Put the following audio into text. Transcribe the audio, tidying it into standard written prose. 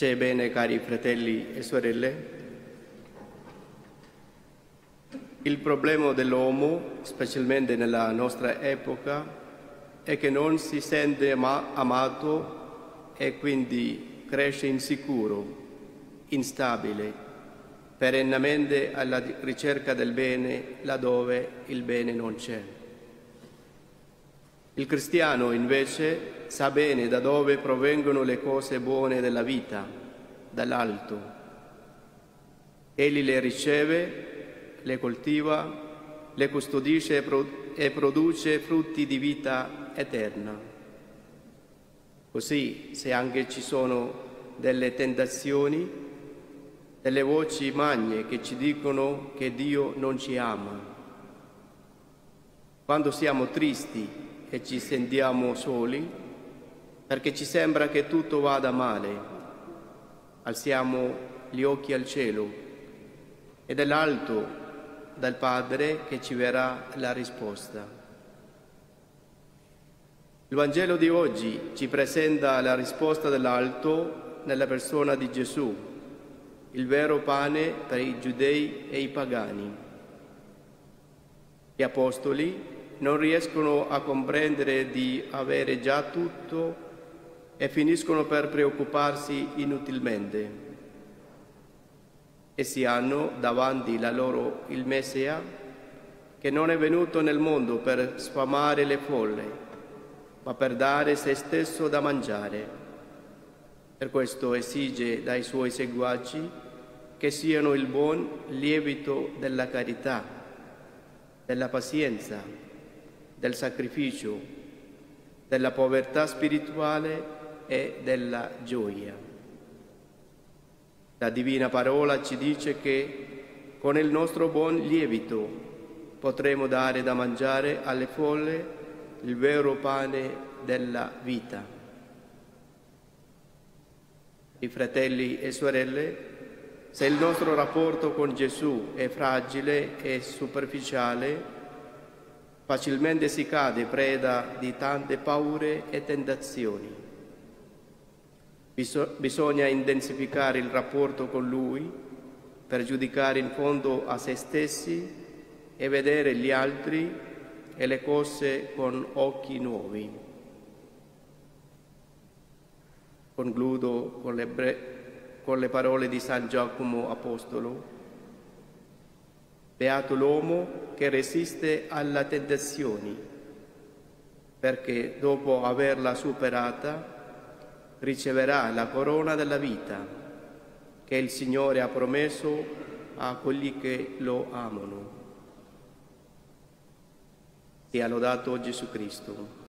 Bene, cari fratelli e sorelle, il problema dell'uomo, specialmente nella nostra epoca, è che non si sente amato e quindi cresce insicuro, instabile, perennemente alla ricerca del bene laddove il bene non c'è. Il cristiano invece sa bene da dove provengono le cose buone della vita, dall'alto. Egli le riceve, le coltiva, le custodisce e produce frutti di vita eterna. Così, se anche ci sono delle tentazioni, delle voci magne che ci dicono che Dio non ci ama, quando siamo tristi e ci sentiamo soli, perché ci sembra che tutto vada male, alziamo gli occhi al cielo ed è dall'alto, dal Padre, che ci verrà la risposta. Il Vangelo di oggi ci presenta la risposta dall'alto nella persona di Gesù, il vero pane per i giudei e i pagani. Gli apostoli non riescono a comprendere di avere già tutto e finiscono per preoccuparsi inutilmente. Essi hanno davanti il Messia, che non è venuto nel mondo per sfamare le folle, ma per dare se stesso da mangiare. Per questo esige dai suoi seguaci che siano il buon lievito della carità, della pazienza, del sacrificio, della povertà spirituale e della gioia. La Divina Parola ci dice che con il nostro buon lievito potremo dare da mangiare alle folle il vero pane della vita. I fratelli e sorelle, se il nostro rapporto con Gesù è fragile e superficiale, facilmente si cade preda di tante paure e tentazioni. Bisogna intensificare il rapporto con Lui per giudicare in fondo a se stessi e vedere gli altri e le cose con occhi nuovi. Concludo con le parole di San Giacomo Apostolo. Beato l'uomo che resiste alle tentazioni, perché dopo averla superata riceverà la corona della vita che il Signore ha promesso a quelli che lo amano. Sia lodato Gesù Cristo.